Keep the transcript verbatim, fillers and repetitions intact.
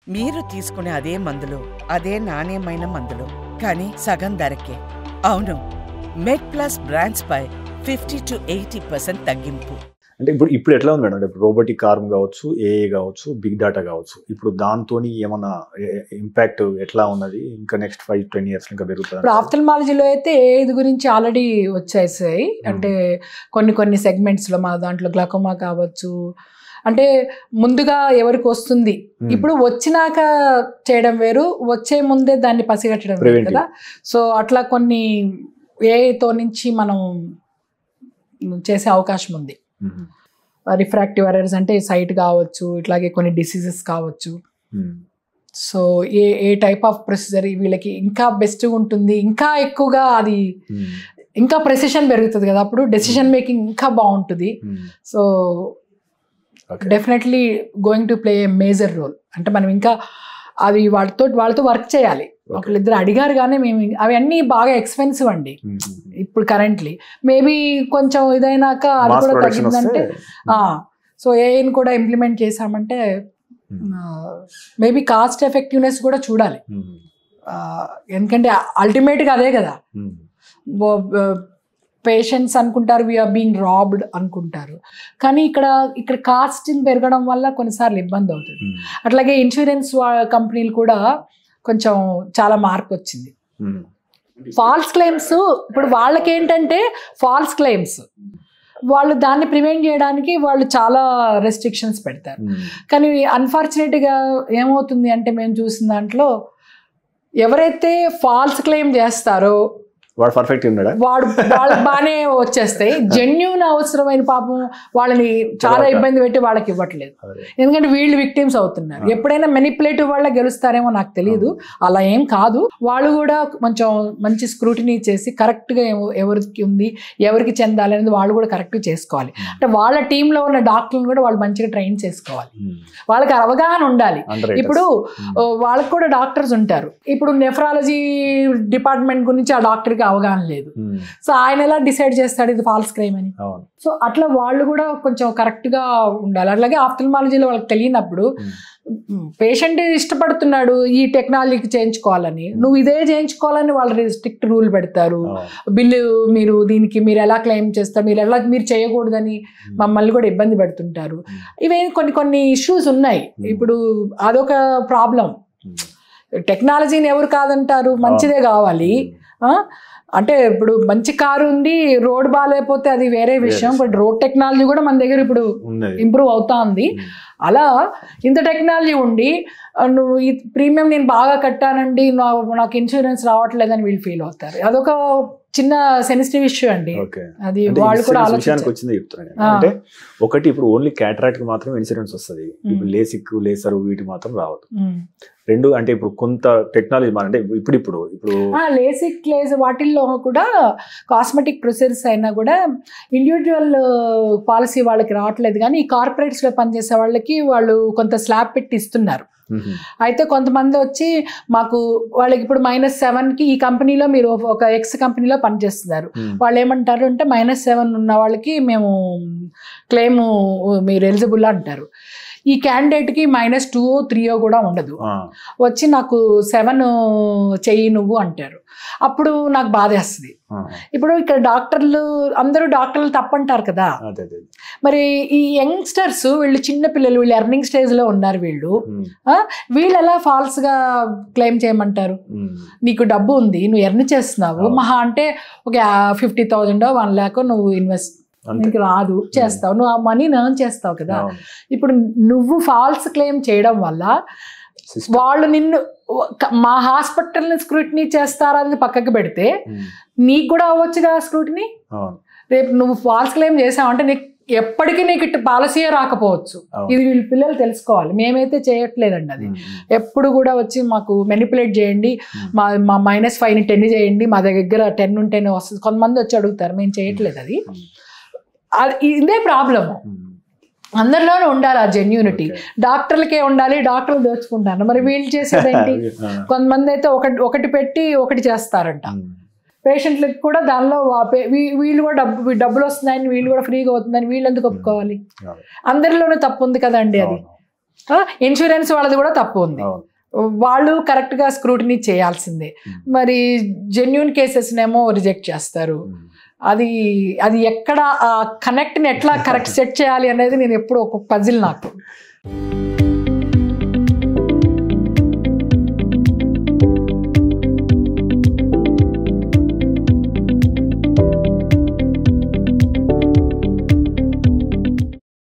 మీరు తీసుకునే అదే మందులు, అదే నాణ్యమైన మందులు, కానీ సగం ధరకే. అవును, మెడ్ ప్లస్ బ్రాండ్స్ పై ఫిఫ్టీ టు ఎయిటీ పర్సెంట్ తగ్గింపు. అంటే ఇప్పుడు ఇప్పుడు ఎట్లా ఉంది మేడం? ఇప్పుడు రోబోటిక్ ఆర్మ్ కావచ్చు, ఏఏ కావచ్చు, బిగ్ డేటా కావచ్చు, ఇప్పుడు దాంతో ఏమన్నా ఇంపాక్ట్ ఎట్లా ఉన్నది? ఇంకా నెక్స్ట్ ఫైవ్ టెన్ ఇయర్స్ ఇంకా పెరుగుతుంది. ఇప్పుడు ఆఫ్థల్మాలజీలో అయితే ఏది గురించి ఆల్రెడీ వచ్చేసాయి. అంటే కొన్ని కొన్ని సెగ్మెంట్స్లో మా దాంట్లో గ్లకోమా కావచ్చు, అంటే ముందుగా ఎవరికి వస్తుంది, ఇప్పుడు వచ్చినాక చేయడం వేరు, వచ్చే ముందే దాన్ని పసిగట్టడం వేరు కదా. సో అట్లా కొన్ని ఏఐతో నుంచి మనం చేసే అవకాశం ఉంది. రిఫ్రాక్టివ్ ఎర్రర్స్ అంటే సైట్ కావచ్చు, ఇట్లాగే కొన్ని డిసీజెస్ కావచ్చు. So a a type of procedure వీళ్ళకి ఇంకా బెస్ట్గా ఉంటుంది, ఇంకా ఎక్కువగా అది ఇంకా ప్రెసిషన్ పెరుగుతుంది కదా, అప్పుడు డెసిషన్ మేకింగ్ ఇంకా బాగుంటుంది. So definitely going to play a major role. అంటే మనం ఇంకా అవి వాళ్ళతో వాళ్ళతో వర్క్ చేయాలి. ఒకళ్ళిద్దరు అడిగారు కానీ మేము అవి అన్నీ బాగా ఎక్స్పెన్సివ్ అండి ఇప్పుడు కరెంట్లీ. మేబీ కొంచెం ఇదైనాక అది కూడా తగ్గిందంటే, సో ఏఐని కూడా ఇంప్లిమెంట్ చేసామంటే మేబీ కాస్ట్ ఎఫెక్టివ్నెస్ కూడా చూడాలి. ఎందుకంటే అల్టిమేట్గా అదే కదా, పేషెంట్స్ అనుకుంటారు వీఆర్ బీయింగ్ రాబ్డ్ అనుకుంటారు, కానీ ఇక్కడ ఇక్కడ కాస్టింగ్ పెరగడం వల్ల కొన్నిసార్లు ఇబ్బంది అవుతుంది. అట్లాగే ఇన్సూరెన్స్ కంపెనీలు కూడా కొంచెం చాలా మార్పు వచ్చింది. ఫాల్స్ క్లెయిమ్స్ ఇప్పుడు వాళ్ళకి ఏంటంటే ఫాల్స్ క్లెయిమ్స్ వాళ్ళు దాన్ని ప్రివెంట్ చేయడానికి వాళ్ళు చాలా రెస్ట్రిక్షన్స్ పెడతారు. కానీ అన్ఫార్చునేట్గా ఏమవుతుంది అంటే మేము చూసిన దాంట్లో ఎవరైతే ఫాల్స్ క్లెయిమ్ చేస్తారో వాడు పర్ఫెక్ట్ ఉన్నాడా, వాడు వాళ్ళకి బాగానే వచ్చేస్తాయి. జెన్యూన్ అవసరమైన పాపం వాళ్ళని చాలా ఇబ్బంది పెట్టి వాళ్ళకి ఇవ్వట్లేదు, ఎందుకంటే వీళ్ళు విక్టిమ్స్ అవుతున్నారు. ఎప్పుడైనా మెనిపులేటివ్ వాళ్ళ గెలుస్తారేమో నాకు తెలియదు, అలా ఏం కాదు. వాళ్ళు కూడా కొంచెం మంచి స్క్రూటినీ చేసి కరెక్ట్గా ఎవరికి ఉంది ఎవరికి చెందాలి అనేది వాళ్ళు కూడా కరెక్ట్గా చేసుకోవాలి. అంటే వాళ్ళ టీంలో ఉన్న డాక్టర్లను కూడా వాళ్ళు మంచిగా ట్రైన్ చేసుకోవాలి, వాళ్ళకి అవగాహన ఉండాలి. ఇప్పుడు వాళ్ళకి కూడా డాక్టర్స్ ఉంటారు, ఇప్పుడు నెఫ్రాలజీ డిపార్ట్మెంట్ గురించి ఆ డాక్టర్కి అవగాహన లేదు, సో ఆయన ఎలా డిసైడ్ చేస్తాడు ఇది ఫాల్స్ క్రైమ్ అని. సో అట్లా వాళ్ళు కూడా కొంచెం కరెక్ట్ గా ఉండాలి. అట్లాగే ఆఫ్థల్మాలజీలో వాళ్ళకి తెలియనప్పుడు పేషెంట్ ఇష్టపడుతున్నాడు ఈ టెక్నాలజీకి చేయించుకోవాలని, నువ్వు ఇదే చేయించుకోవాలని వాళ్ళు స్ట్రిక్ట్ రూల్ పెడతారు. బిల్లు మీరు దీనికి మీరు ఎలా క్లెయిమ్ చేస్తారు, మీరు ఎలా మీరు చేయకూడదని మమ్మల్ని కూడా ఇబ్బంది పెడుతుంటారు. ఇవే కొన్ని కొన్ని ఇష్యూస్ ఉన్నాయి. ఇప్పుడు అదొక ప్రాబ్లం. టెక్నాలజీని ఎవరు కాదంటారు, మంచిదే కావాలి. అంటే ఇప్పుడు మంచి కారు ఉంది, రోడ్ బాగాలేకపోతే అది వేరే విషయం, బట్ రోడ్ టెక్నాలజీ కూడా మన దగ్గర ఇప్పుడు ఇంప్రూవ్ అవుతా ఉంది. అలా ఇంత టెక్నాలజీ ఉండి నువ్వు ఈ ప్రీమియం నేను బాగా కట్టానండి నాకు ఇన్సూరెన్స్ రావట్లేదని వీళ్ళు ఫీల్ అవుతారు. అదొక చిన్న సెన్సిటివ్ ఇష్యూ అండి. అది వాళ్ళు కూడా విషయానికి వచ్చింది చెప్తున్నాను. అంటే ఒకటి ఇప్పుడు ఓన్లీ క్యాటరాక్ట్ కి మాత్రం ఇన్సూరెన్స్ వస్తుంది, ఇప్పుడు లేసిక్ లేసర్ వీటి మాత్రం రావద్దు. రెండు అంటే ఇప్పుడు కొంత టెక్నాలజీ అంటే ఇప్పుడు ఇప్పుడు ఇప్పుడు లేసిక్ లేజ్ వాటిల్లో కూడా కాస్మెటిక్ ప్రొసీజర్స్ అయినా కూడా ఇండివిజువల్ పాలసీ వాళ్ళకి రావట్లేదు, కానీ ఈ కార్పొరేట్స్ లో పనిచేసే వాళ్ళకి వాళ్ళు కొంత స్లాబ్ పెట్టి ఇస్తున్నారు. అయితే కొంతమంది వచ్చి మాకు వాళ్ళకి ఇప్పుడు మైనస్ సెవెన్ కి ఈ కంపెనీలో మీరు ఒక ఎక్స్ కంపెనీలో పనిచేస్తున్నారు, వాళ్ళు ఏమంటారు అంటే మైనస్ సెవెన్ ఉన్న వాళ్ళకి మేము క్లెయిమ్ మీరు ఎలిజిబుల్ అంటారు. ఈ క్యాండిడేట్కి మైనస్ టూ త్రీయో కూడా ఉండదు, వచ్చి నాకు సెవెన్ చెయ్యి నువ్వు అంటారు. అప్పుడు నాకు బాధేస్తుంది. ఇప్పుడు ఇక్కడ డాక్టర్లు అందరూ డాక్టర్లు తప్పంటారు కదా, మరి ఈ యంగ్స్టర్స్ వీళ్ళు చిన్న పిల్లలు వీళ్ళు ఎర్నింగ్ స్టేజ్ లో ఉన్నారు, వీళ్ళు వీళ్ళు ఎలా ఫాల్స్ గా క్లెయిమ్ చేయమంటారు? నీకు డబ్బు ఉంది, నువ్వు ఎర్న్ చేస్తున్నావు, మహా అంటే ఒక ఫిఫ్టీ థౌజండ్ వన్ ల్యాక్ నువ్వు ఇన్వెస్ట్ నీకు రాదు, చేస్తావు, నువ్వు ఆ మనీ ఎర్న్ చేస్తావు కదా. ఇప్పుడు నువ్వు ఫాల్స్ క్లెయిమ్ చేయడం వల్ల వాళ్ళు నిన్ను మా హాస్పిటల్ని స్క్రూటినీ చేస్తారని పక్కకి పెడితే నీకు కూడా అవ్వచ్చుగా స్క్రూటినీ. రేపు నువ్వు ఫాల్స్ క్లెయిమ్ చేసావంటే నీకు ఎప్పటికీ నీకు ఇటు పాలసీయే రాకపోవచ్చు. ఇది వీళ్ళ పిల్లలు తెలుసుకోవాలి. మేమైతే చేయట్లేదండి అది. ఎప్పుడు కూడా వచ్చి మాకు మెనిపులేట్ చేయండి, మా మా మైనస్ ఫైవ్ని టెన్ చేయండి, మా దగ్గర టెన్ ఉంటేనే వస్తుంది. కొంతమంది వచ్చి అడుగుతారు, మేము చేయట్లేదు. అది ఇదే ప్రాబ్లము. అందరిలోనూ ఉండాలి ఆ జెన్యూనిటీ. డాక్టర్లకే ఉండాలి, డాక్టర్లు దోచుకుంటారు. మరి వీళ్ళు చేసేదేంటి? కొంతమంది అయితే ఒకటి ఒకటి పెట్టి ఒకటి చేస్తారంట. పేషెంట్లకు కూడా దానిలో వీళ్ళు కూడా డబ్బు డబ్బులు వస్తున్నాయని వీళ్ళు కూడా ఫ్రీగా అవుతుందని వీళ్ళు ఎందుకు ఒప్పుకోవాలి? అందరిలోనే తప్పు ఉంది కదండి అది. ఇన్సూరెన్స్ వాళ్ళది కూడా తప్పు ఉంది, వాళ్ళు కరెక్ట్గా స్క్రూటినీ చేయాల్సిందే. మరి జెన్యూన్ కేసెస్నేమో రిజెక్ట్ చేస్తారు. అది అది ఎక్కడ ఆ కనెక్ట్ని ఎట్లా కరెక్ట్ సెట్ చేయాలి అనేది నేను ఎప్పుడు ఒక పజిల్ నాకు.